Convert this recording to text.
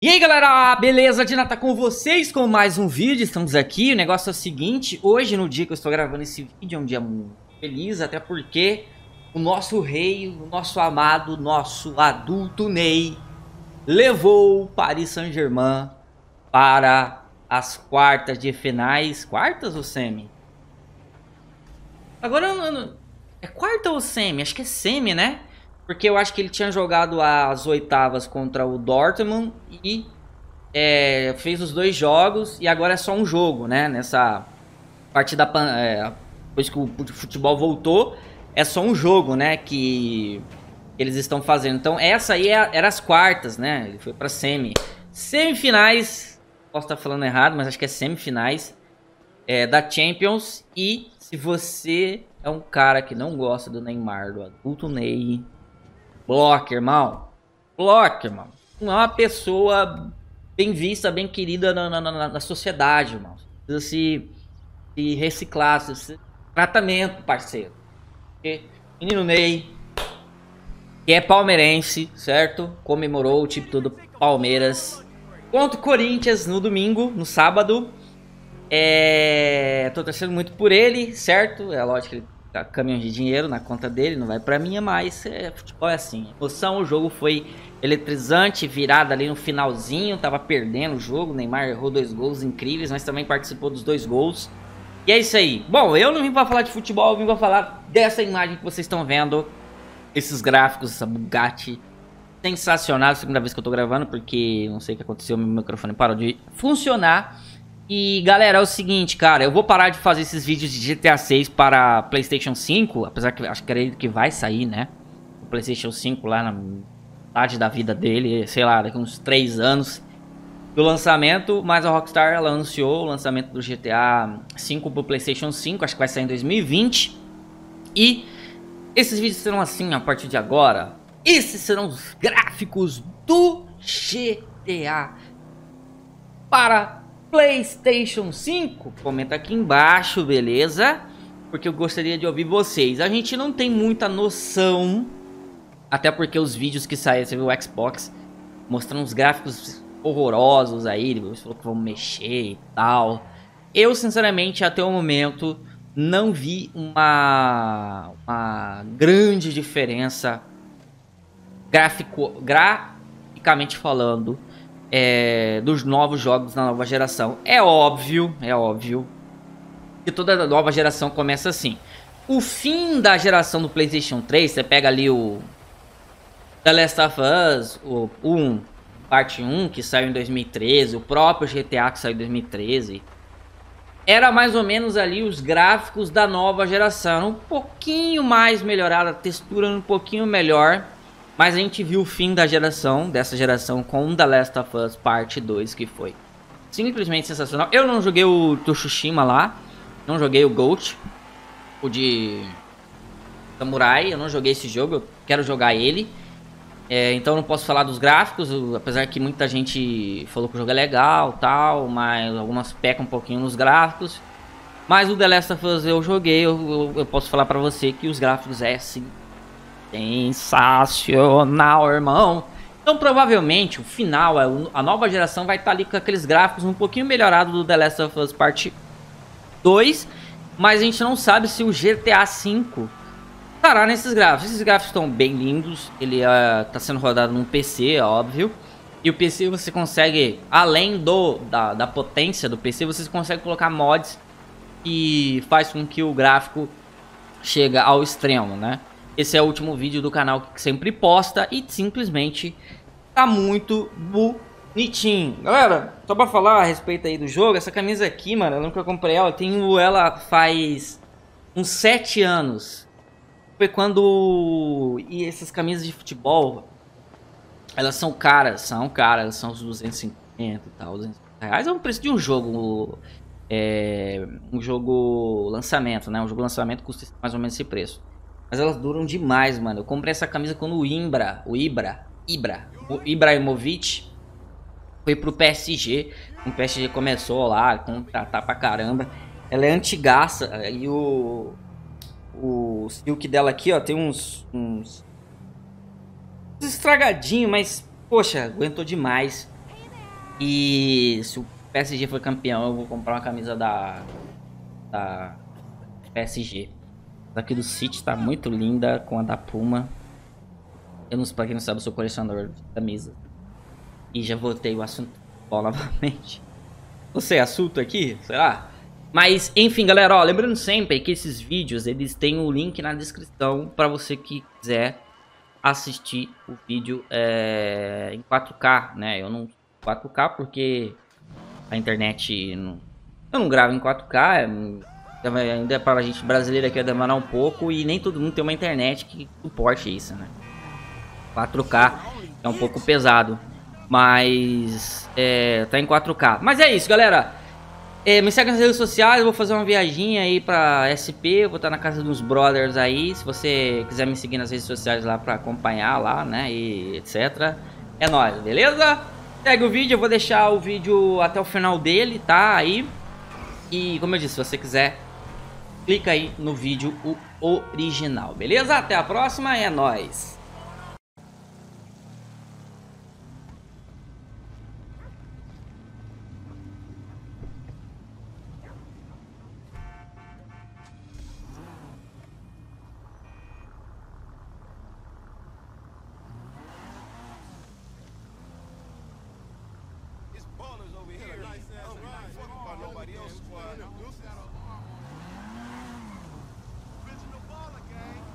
E aí galera, beleza? Dina tá com vocês com mais um vídeo, estamos aqui. O negócio é o seguinte, hoje no dia que eu estou gravando esse vídeo é um dia muito feliz, até porque o nosso rei, o nosso amado, nosso adulto Ney levou o Paris Saint-Germain para as quartas de finais. Quartas ou semi? Agora é quarta ou semi? Acho que é semi, né? Porque eu acho que ele tinha jogado as oitavas contra o Dortmund e fez os dois jogos e agora é só um jogo, né? Nessa partida, depois que o futebol voltou, é só um jogo, né? Que eles estão fazendo. Então essa aí era as quartas, né? Ele foi pra semifinais. Posso estar falando errado, mas acho que é semifinais da Champions. E se você é um cara que não gosta do Neymar, do adulto Ney, bloque, irmão. Bloque, irmão. Não é uma pessoa bem vista, bem querida na sociedade, irmão. Precisa se reciclar, se tratamento, parceiro. Porque menino Ney, que é palmeirense, certo? Comemorou o título do Palmeiras contra o Corinthians no domingo, no sábado. Tô torcendo muito por ele, certo? É lógico que ele tá caminhão de dinheiro na conta dele, não vai pra mim, mas futebol é assim. Emoção, o jogo foi eletrizante, virada ali no finalzinho, tava perdendo o jogo, o Neymar errou 2 gols incríveis, mas também participou dos 2 gols. E é isso aí. Bom, eu não vim pra falar de futebol, eu vim pra falar dessa imagem que vocês estão vendo, esses gráficos, essa Bugatti sensacional. Segunda vez que eu tô gravando, porque não sei o que aconteceu, meu microfone parou de funcionar. E galera, é o seguinte, cara, eu vou parar de fazer esses vídeos de GTA 6 para PlayStation 5, apesar que acho que vai sair, né? O PlayStation 5 lá na metade da vida dele, sei lá, daqui uns 3 anos do lançamento, mas a Rockstar ela anunciou o lançamento do GTA 5 pro PlayStation 5, acho que vai sair em 2020. E esses vídeos serão assim a partir de agora. Esses serão os gráficos do GTA para PlayStation 5, comenta aqui embaixo, beleza? Porque eu gostaria de ouvir vocês. A gente não tem muita noção, até porque os vídeos que saíram, você viu o Xbox mostrando uns gráficos horrorosos aí, eles falou que vão mexer e tal. Eu, sinceramente, até o momento, não vi uma grande diferença graficamente falando, dos novos jogos da nova geração. É óbvio que toda nova geração começa assim. O fim da geração do PlayStation 3, você pega ali o The Last of Us, o 1, parte 1, que saiu em 2013, o próprio GTA que saiu em 2013. Era mais ou menos ali os gráficos da nova geração, um pouquinho mais melhorada, a textura um pouquinho melhor. Mas a gente viu o fim dessa geração com The Last of Us Parte 2, que foi simplesmente sensacional. Eu não joguei o Tsushima lá, não joguei o Ghost, o de Samurai, eu não joguei esse jogo, eu quero jogar ele. Então não posso falar dos gráficos, apesar que muita gente falou que o jogo é legal tal, mas algumas pecam um pouquinho nos gráficos. Mas o The Last of Us eu joguei, eu posso falar pra você que os gráficos assim sensacional, irmão. Então provavelmente o final, a nova geração vai estar ali com aqueles gráficos um pouquinho melhorados do The Last of Us Parte 2. Mas a gente não sabe se o GTA V estará nesses gráficos. Esses gráficos estão bem lindos. Ele está sendo rodado num PC, óbvio. E o PC você consegue, além da potência do PC, você consegue colocar mods que faz com que o gráfico chegue ao extremo, né? Esse é o último vídeo do canal que sempre posta e simplesmente tá muito bonitinho. Galera, só pra falar a respeito aí do jogo, essa camisa aqui, mano, eu lembro que eu comprei ela, eu tenho ela faz uns 7 anos. Foi quando... E essas camisas de futebol, elas são caras, são uns 250 e tal, 200 reais. É o preço de um jogo, um jogo lançamento, né? Um jogo lançamento custa mais ou menos esse preço. Mas elas duram demais, mano. Eu comprei essa camisa quando o Ibrahimovic foi pro PSG. O PSG começou lá a contratar pra caramba. Ela é antigaça. E o silk dela aqui, ó, tem uns estragadinho, mas, poxa, aguentou demais. E se o PSG for campeão, eu vou comprar uma camisa da PSG. Essa aqui do City tá muito linda, com a da Puma. Eu não sei, pra quem não sabe, eu sou colecionador de camisas. E já voltei o assunto futebol novamente. Você, assunto aqui? Será? Mas, enfim, galera, ó, lembrando sempre que esses vídeos, eles têm o link na descrição pra você que quiser assistir o vídeo em 4K, né? Eu não 4K porque a internet não, eu não gravo em 4K, ainda para a gente brasileira aqui vai demorar um pouco e nem todo mundo tem uma internet que suporte isso, né? 4K é um pouco pesado, mas tá em 4K. Mas é isso, galera. Me segue nas redes sociais, eu vou fazer uma viaginha aí pra SP, eu vou estar na casa dos brothers aí, se você quiser me seguir nas redes sociais lá pra acompanhar lá, né, e etc. É nóis, beleza? Segue o vídeo, eu vou deixar o vídeo até o final dele, tá, aí. E como eu disse, se você quiser, clica aí no vídeo o original, beleza? Até a próxima, é nóis! Original baller gang.